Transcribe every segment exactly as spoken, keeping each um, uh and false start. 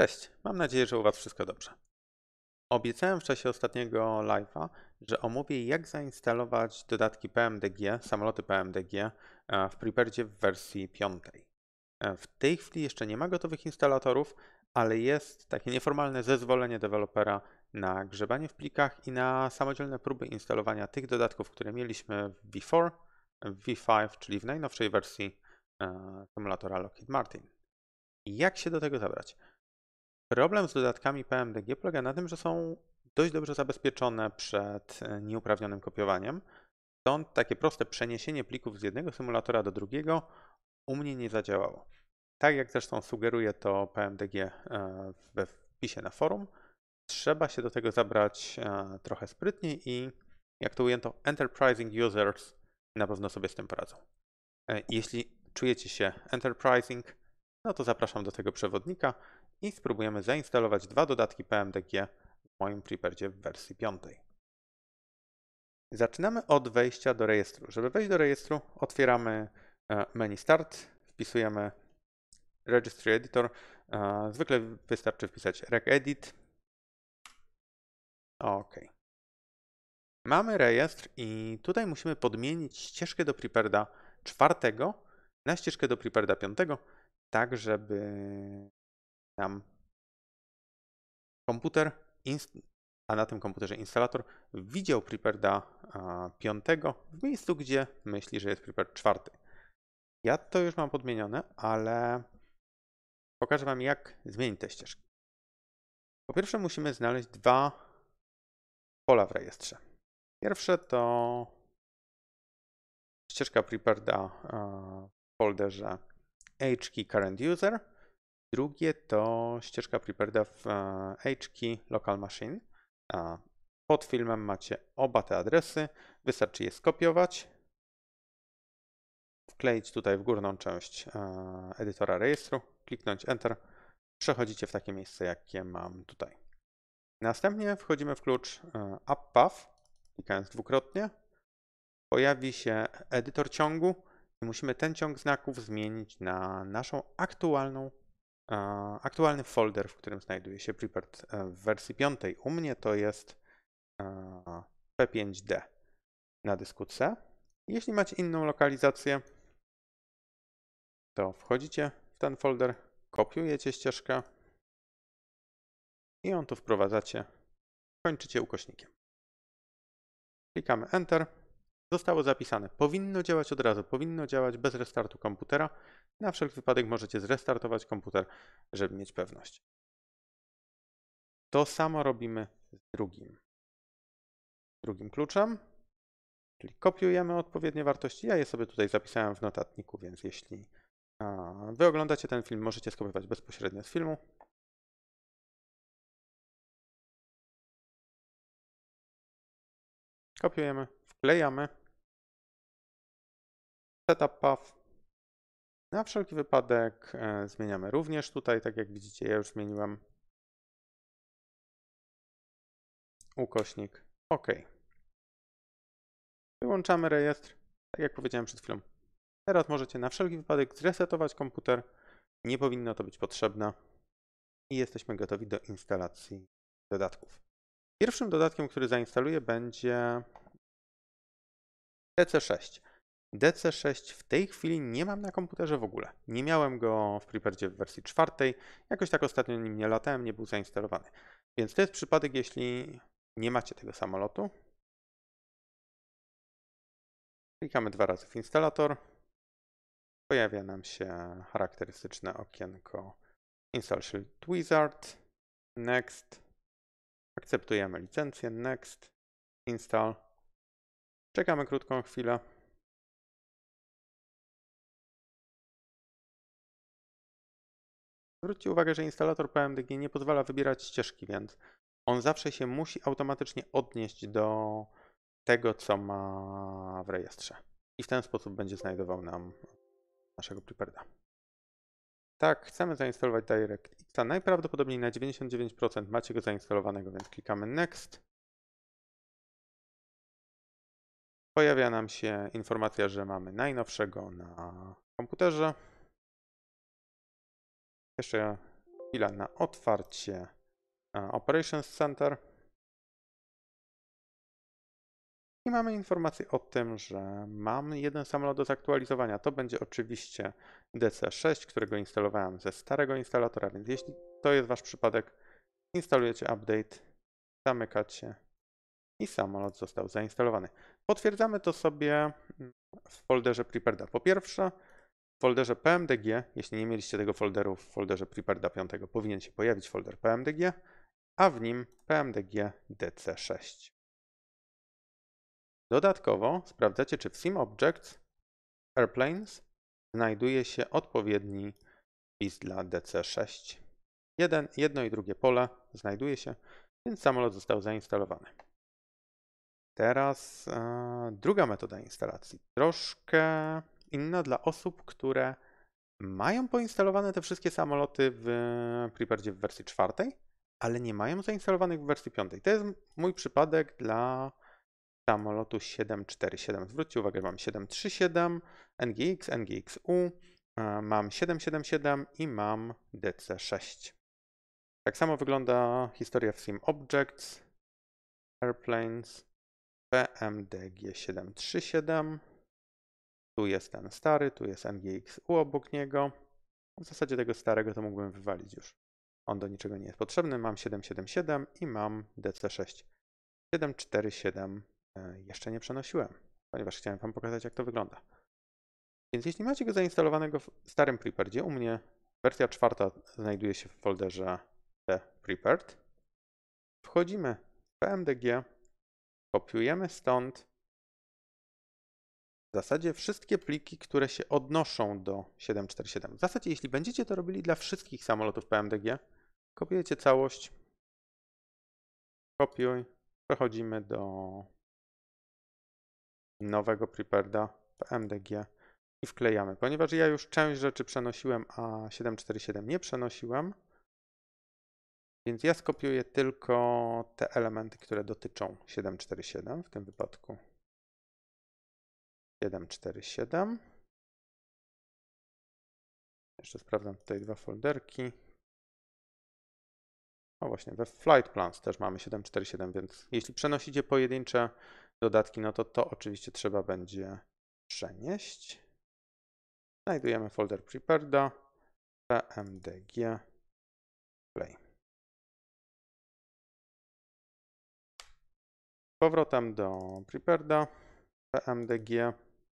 Cześć, mam nadzieję, że u Was wszystko dobrze. Obiecałem w czasie ostatniego live'a, że omówię, jak zainstalować dodatki P M D G, samoloty P M D G e, w Preparedzie w wersji piątej. E, W tej chwili jeszcze nie ma gotowych instalatorów, ale jest takie nieformalne zezwolenie dewelopera na grzebanie w plikach i na samodzielne próby instalowania tych dodatków, które mieliśmy w V cztery, w V pięć, czyli w najnowszej wersji e, symulatora Lockheed Martin. I jak się do tego zabrać? Problem z dodatkami P M D G polega na tym, że są dość dobrze zabezpieczone przed e, nieuprawnionym kopiowaniem. Stąd takie proste przeniesienie plików z jednego symulatora do drugiego u mnie nie zadziałało. Tak jak zresztą sugeruje to P M D G e, we wpisie na forum, trzeba się do tego zabrać e, trochę sprytniej i jak to ujęto, enterprising users na pewno sobie z tym poradzą. E, Jeśli czujecie się enterprising, no to zapraszam do tego przewodnika i spróbujemy zainstalować dwa dodatki P M D G w moim Preparedzie w wersji piątej. Zaczynamy od wejścia do rejestru. Żeby wejść do rejestru, otwieramy menu Start, wpisujemy Registry Editor. Zwykle wystarczy wpisać regedit. OK. Mamy rejestr i tutaj musimy podmienić ścieżkę do Prepareda czwartego na ścieżkę do Prepareda piątego, tak żeby nam komputer, a na tym komputerze instalator, widział Prepareda piątego w miejscu, gdzie myśli, że jest Prepared czwarty. Ja to już mam podmienione, ale pokażę Wam, jak zmienić te ścieżki. Po pierwsze musimy znaleźć dwa pola w rejestrze. Pierwsze to ścieżka Prepareda w folderze HKey Current User. Drugie to ścieżka Prepareda w HKey Local Machine. Pod filmem macie oba te adresy. Wystarczy je skopiować, wkleić tutaj w górną część edytora rejestru, kliknąć Enter. Przechodzicie w takie miejsce, jakie mam tutaj. Następnie wchodzimy w klucz AppPath, klikając dwukrotnie. Pojawi się edytor ciągu i musimy ten ciąg znaków zmienić na naszą aktualną aktualny folder, w którym znajduje się Prepared w wersji piątej. U mnie to jest P pięć D na dysku C. Jeśli macie inną lokalizację, to wchodzicie w ten folder, kopiujecie ścieżkę i ją tu wprowadzacie, kończycie ukośnikiem. Klikamy Enter. Zostało zapisane. Powinno działać od razu, powinno działać bez restartu komputera. Na wszelki wypadek możecie zrestartować komputer, żeby mieć pewność. To samo robimy z drugim, drugim kluczem, czyli kopiujemy odpowiednie wartości. Ja je sobie tutaj zapisałem w notatniku, więc jeśli Wy oglądacie ten film, możecie skopiować bezpośrednio z filmu. Kopiujemy, wklejamy. Setup path. Na wszelki wypadek e, zmieniamy również tutaj, tak jak widzicie, ja już zmieniłem. Ukośnik OK. Wyłączamy rejestr, tak jak powiedziałem przed chwilą. Teraz możecie na wszelki wypadek zresetować komputer. Nie powinno to być potrzebne. I jesteśmy gotowi do instalacji dodatków. Pierwszym dodatkiem, który zainstaluję, będzie D C sześć. D C sześć w tej chwili nie mam na komputerze w ogóle. Nie miałem go w Preparedzie w wersji czwartej. Jakoś tak ostatnio nim nie latałem, nie był zainstalowany. Więc to jest przypadek, jeśli nie macie tego samolotu. Klikamy dwa razy w instalator. Pojawia nam się charakterystyczne okienko Install Shield Wizard. Next. Akceptujemy licencję. Next. Install. Czekamy krótką chwilę. Zwróćcie uwagę, że instalator P M D G nie pozwala wybierać ścieżki, więc on zawsze się musi automatycznie odnieść do tego, co ma w rejestrze. I w ten sposób będzie znajdował nam naszego Prepareda. Tak, chcemy zainstalować DirectX. Najprawdopodobniej na dziewięćdziesiąt dziewięć procent macie go zainstalowanego, więc klikamy Next. Pojawia nam się informacja, że mamy najnowszego na komputerze. Jeszcze chwila na otwarcie Operations Center. I mamy informację o tym, że mam jeden samolot do zaktualizowania. To będzie oczywiście D C sześć, którego instalowałem ze starego instalatora, więc jeśli to jest Wasz przypadek, instalujecie update, zamykacie i samolot został zainstalowany. Potwierdzamy to sobie w folderze Prepareda. Po pierwsze, w folderze P M D G, jeśli nie mieliście tego folderu w folderze Prepareda pięć, powinien się pojawić folder P M D G, a w nim P M D G D C sześć. Dodatkowo sprawdzacie, czy w SimObjects Airplanes znajduje się odpowiedni wpis dla D C sześć. Jeden, jedno i drugie pole znajduje się, więc samolot został zainstalowany. Teraz e, druga metoda instalacji. Troszkę inna dla osób, które mają poinstalowane te wszystkie samoloty w Preparedzie w wersji czwartej, ale nie mają zainstalowanych w wersji piątej. To jest mój przypadek dla samolotu siedem cztery siedem. Zwróćcie uwagę, że mam siedem trzy siedem, N G X, N G X U, mam siedem siedem siedem i mam D C sześć. Tak samo wygląda historia w SimObjects, Airplanes, P M D G siedem trzy siedem. Tu jest ten stary, tu jest N G X U obok niego. W zasadzie tego starego to mógłbym wywalić już. On do niczego nie jest potrzebny. Mam siedem siedem siedem i mam D C sześć. siedem cztery siedem jeszcze nie przenosiłem, ponieważ chciałem Wam pokazać, jak to wygląda. Więc jeśli macie go zainstalowanego w starym Preparedzie, u mnie wersja czwarta znajduje się w folderze The Prepared. Wchodzimy w P M D G, kopiujemy stąd w zasadzie wszystkie pliki, które się odnoszą do siedem cztery siedem. W zasadzie, jeśli będziecie to robili dla wszystkich samolotów P M D G, kopiujecie całość, kopiuj, przechodzimy do nowego Prepareda P M D G i wklejamy. Ponieważ ja już część rzeczy przenosiłem, a siedem cztery siedem nie przenosiłem, więc ja skopiuję tylko te elementy, które dotyczą siedem cztery siedem, w tym wypadku siedem cztery siedem. Jeszcze sprawdzam tutaj dwa folderki. O właśnie, we Flight Plans też mamy siedem cztery siedem, więc jeśli przenosicie pojedyncze dodatki, no to to oczywiście trzeba będzie przenieść. Znajdujemy folder Prepareda, P M D G, play. Powrotem do Prepareda, P M D G.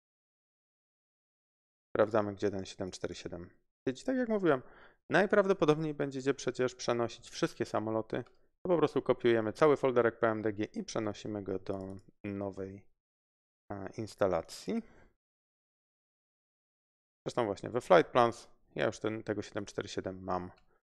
Sprawdzamy, gdzie ten siedem cztery siedem siedzi. Tak jak mówiłem, najprawdopodobniej będziecie przecież przenosić wszystkie samoloty. To po prostu kopiujemy cały folderek P M D G i przenosimy go do nowej instalacji. Zresztą właśnie we Flight Plans ja już ten, tego siedem cztery siedem mam.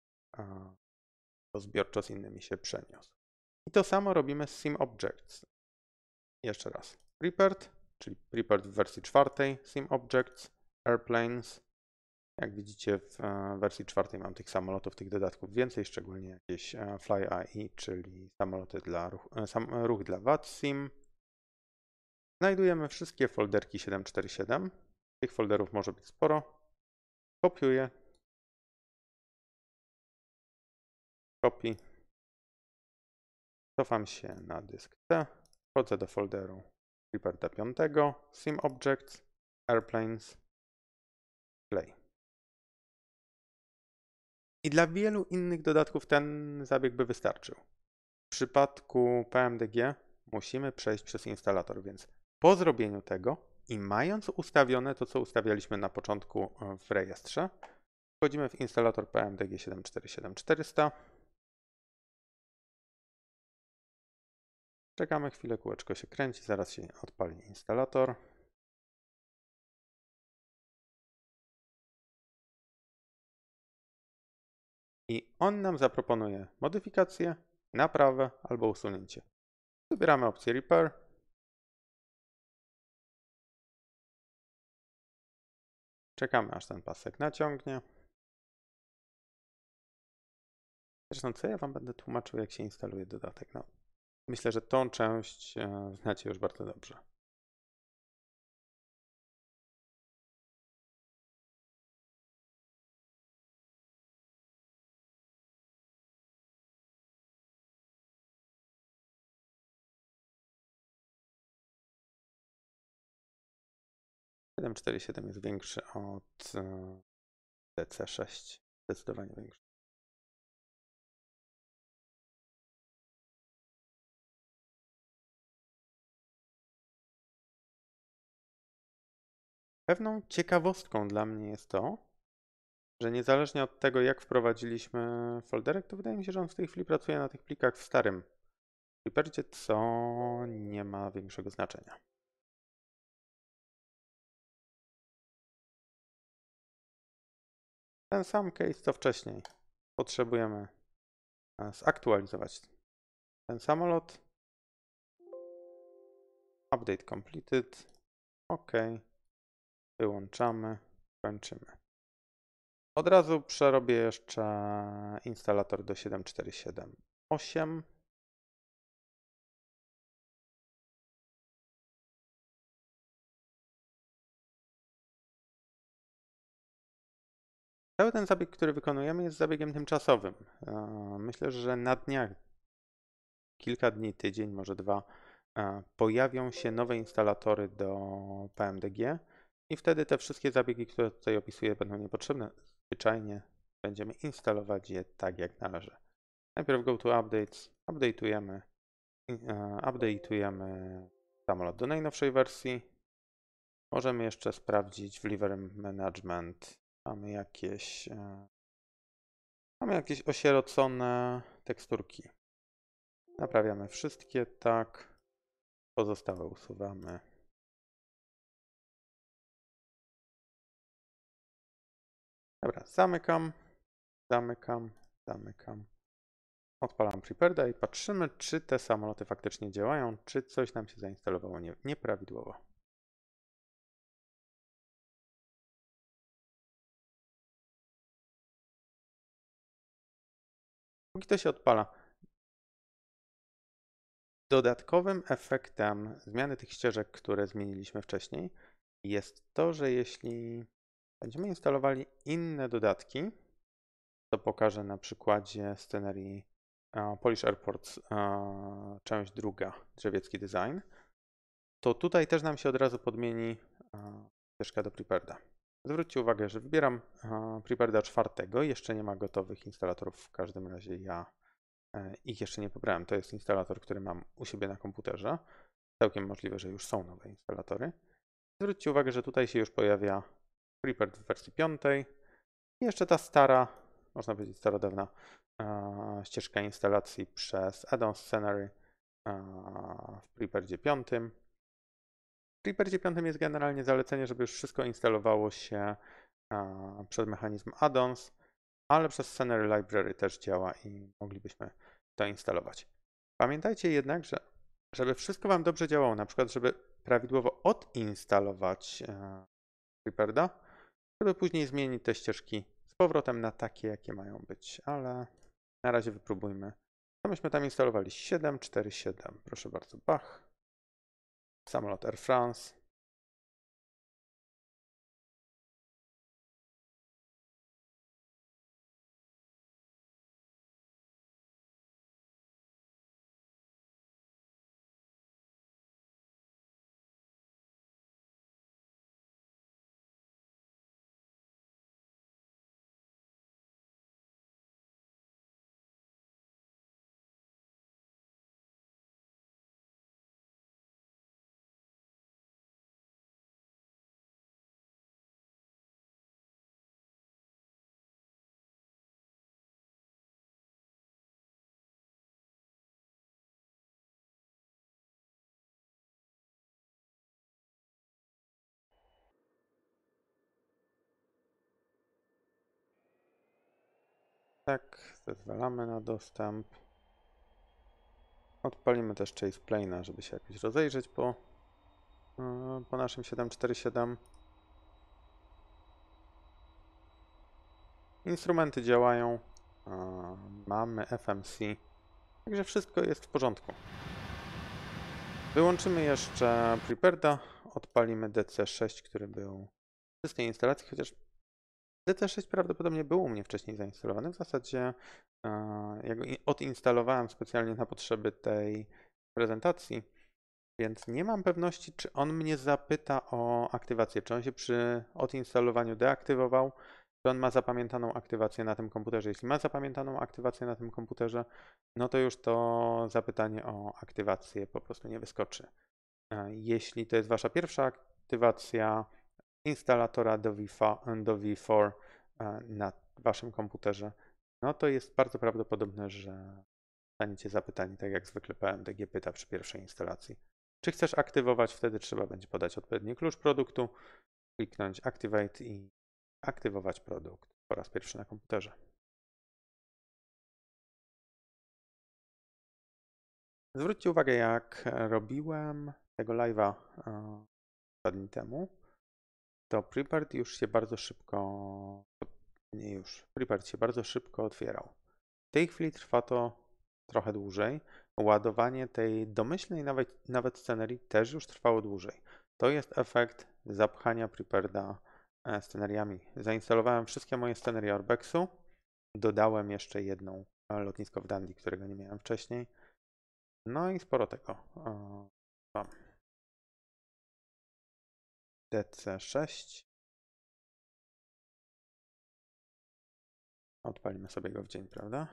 To zbiorczo z innymi się przeniósł. I to samo robimy z SimObjects. Jeszcze raz. Prepared, czyli Prepared w wersji czwartej, SimObjects, Airplanes. Jak widzicie, w wersji czwartej mam tych samolotów, tych dodatków więcej, szczególnie jakieś FlyAI, czyli samoloty dla ruch, sam, ruch dla VATSIM. Znajdujemy wszystkie folderki siedem cztery siedem. Tych folderów może być sporo. Kopiuję. Copy. Cofam się na dysk C. Wchodzę do folderu Prepareda pięć, SimObjects, Airplanes, Play. I dla wielu innych dodatków ten zabieg by wystarczył. W przypadku P M D G musimy przejść przez instalator, więc po zrobieniu tego i mając ustawione to, co ustawialiśmy na początku w rejestrze, wchodzimy w instalator P M D G siedem cztery siedem czterysta. Czekamy chwilę, kółeczko się kręci, zaraz się odpali instalator. I on nam zaproponuje modyfikację, naprawę albo usunięcie. Wybieramy opcję Repair. Czekamy, aż ten pasek naciągnie. Zresztą co ja Wam będę tłumaczył, jak się instaluje dodatek? No, myślę, że tą część znacie już bardzo dobrze. siedem cztery siedem jest większy od D C sześć. Zdecydowanie większy. Pewną ciekawostką dla mnie jest to, że niezależnie od tego, jak wprowadziliśmy folderek, to wydaje mi się, że on w tej chwili pracuje na tych plikach w starym Prepardzie, co nie ma większego znaczenia. Ten sam case co wcześniej. Potrzebujemy zaktualizować ten samolot. Update completed. OK. Wyłączamy. Kończymy. Od razu przerobię jeszcze instalator do siedem cztery siedem osiem. Cały ten zabieg, który wykonujemy, jest zabiegiem tymczasowym. Myślę, że na dniach, kilka dni, tydzień, może dwa, pojawią się nowe instalatory do P M D G i wtedy te wszystkie zabiegi, które tutaj opisuję, będą niepotrzebne. Zwyczajnie będziemy instalować je tak, jak należy. Najpierw go to updates, update'ujemy, update'ujemy samolot do najnowszej wersji. Możemy jeszcze sprawdzić w Livery Management. Mamy jakieś, mamy jakieś osierocone teksturki. Naprawiamy wszystkie, tak. Pozostałe usuwamy. Dobra, zamykam, zamykam, zamykam. Odpalam Prepareda i patrzymy, czy te samoloty faktycznie działają, czy coś nam się zainstalowało nie, nieprawidłowo. Póki to się odpala. Dodatkowym efektem zmiany tych ścieżek, które zmieniliśmy wcześniej, jest to, że jeśli będziemy instalowali inne dodatki, to pokażę na przykładzie scenerii Polish Airports, część druga, drzewiecki design, to tutaj też nam się od razu podmieni ścieżka do Prepareda. Zwróćcie uwagę, że wybieram Prepareda czwartego, jeszcze nie ma gotowych instalatorów, w każdym razie ja ich jeszcze nie pobrałem. To jest instalator, który mam u siebie na komputerze. Całkiem możliwe, że już są nowe instalatory. Zwróćcie uwagę, że tutaj się już pojawia Prepared w wersji piątej i jeszcze ta stara, można powiedzieć starodawna ścieżka instalacji przez Add-on Scenery w Preparedzie piątym. W Preparedzie piątym jest generalnie zalecenie, żeby już wszystko instalowało się przez mechanizm Add-ons, ale przez Scenery Library też działa i moglibyśmy to instalować. Pamiętajcie jednak, że żeby wszystko Wam dobrze działało, na przykład żeby prawidłowo odinstalować Prepareda, żeby później zmienić te ścieżki z powrotem na takie, jakie mają być, ale na razie wypróbujmy. Co myśmy tam instalowali? siedem cztery siedem, proszę bardzo, Bach, samolot Air France. Tak, zezwalamy na dostęp. Odpalimy też Chase Plane'a, żeby się jakoś rozejrzeć po, po naszym siedem cztery siedem. Instrumenty działają, mamy F M C, także wszystko jest w porządku. Wyłączymy jeszcze Prepareda, odpalimy D C sześć, który był w czystej instalacji, chociaż D C sześć prawdopodobnie był u mnie wcześniej zainstalowany. W zasadzie ja go odinstalowałem specjalnie na potrzeby tej prezentacji, Więc nie mam pewności, czy on mnie zapyta o aktywację, czy on się przy odinstalowaniu deaktywował, czy on ma zapamiętaną aktywację na tym komputerze. Jeśli ma zapamiętaną aktywację na tym komputerze, no to już to zapytanie o aktywację po prostu nie wyskoczy. Jeśli to jest wasza pierwsza aktywacja instalatora do V cztery na waszym komputerze, no to jest bardzo prawdopodobne, że zostaniecie zapytani, tak jak zwykle P M D G pyta przy pierwszej instalacji. Czy chcesz aktywować? Wtedy trzeba będzie podać odpowiedni klucz produktu, kliknąć Activate i aktywować produkt po raz pierwszy na komputerze. Zwróćcie uwagę, jak robiłem tego live'a dwa dni temu, to Prepared już się bardzo szybko, nie już, Prepared się bardzo szybko otwierał. W tej chwili trwa to trochę dłużej. Ładowanie tej domyślnej nawet, nawet scenerii też już trwało dłużej. To jest efekt zapchania Prepared'a sceneriami. Zainstalowałem wszystkie moje scenerie Urbexu. Dodałem jeszcze jedną lotnisko w Dundee, którego nie miałem wcześniej. No i sporo tego mam. D C sześć. Odpalimy sobie go w dzień, prawda?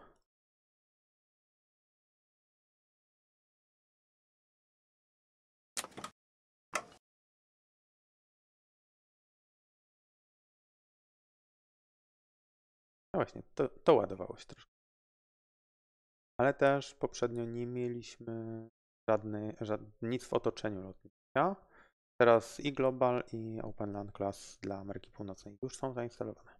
No właśnie, to, to ładowało się troszkę. Ale też poprzednio nie mieliśmy żadnej, żadnej, nic w otoczeniu lotniska. Teraz i Global, i Open Land Class dla Ameryki Północnej już są zainstalowane.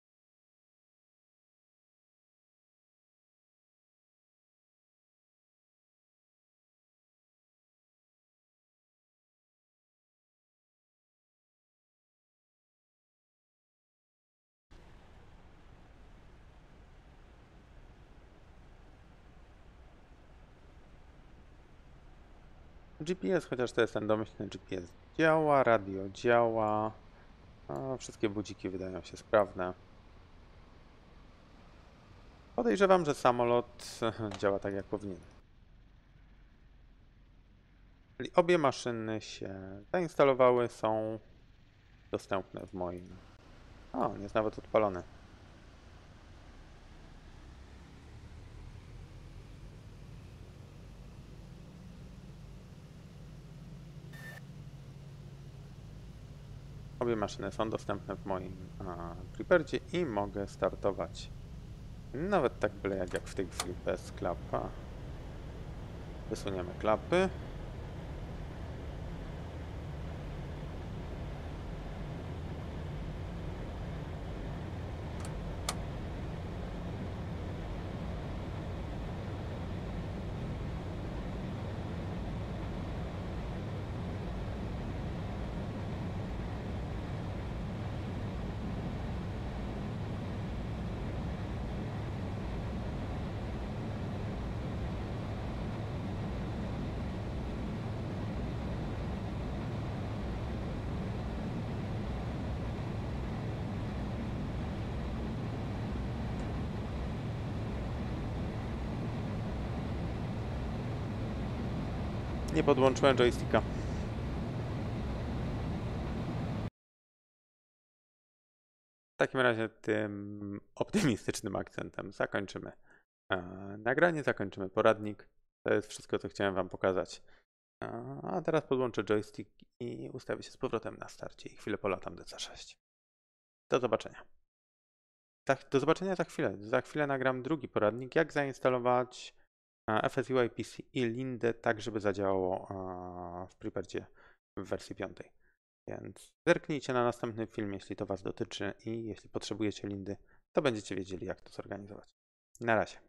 G P S, chociaż to jest ten domyślny G P S, działa, radio działa, a wszystkie budziki wydają się sprawne. Podejrzewam, że samolot działa tak jak powinien. Czyli obie maszyny się zainstalowały, są dostępne w moim... O, on jest nawet odpalony. Obie maszyny są dostępne w moim Preparedzie i mogę startować nawet tak byle jak, jak w tej chwili bez klapa. Wysuniemy klapy. Nie podłączyłem joysticka. W takim razie tym optymistycznym akcentem zakończymy nagranie, zakończymy poradnik. To jest wszystko, co chciałem Wam pokazać. A teraz podłączę joystick i ustawię się z powrotem na starcie i chwilę polatam D C sześć. Do zobaczenia. Do zobaczenia za chwilę. Za chwilę nagram drugi poradnik, jak zainstalować F S U I P C i Lindę tak, żeby zadziałało w Preparedzie w wersji piątej. Więc zerknijcie na następny film, jeśli to Was dotyczy i jeśli potrzebujecie Lindy, to będziecie wiedzieli, jak to zorganizować. Na razie.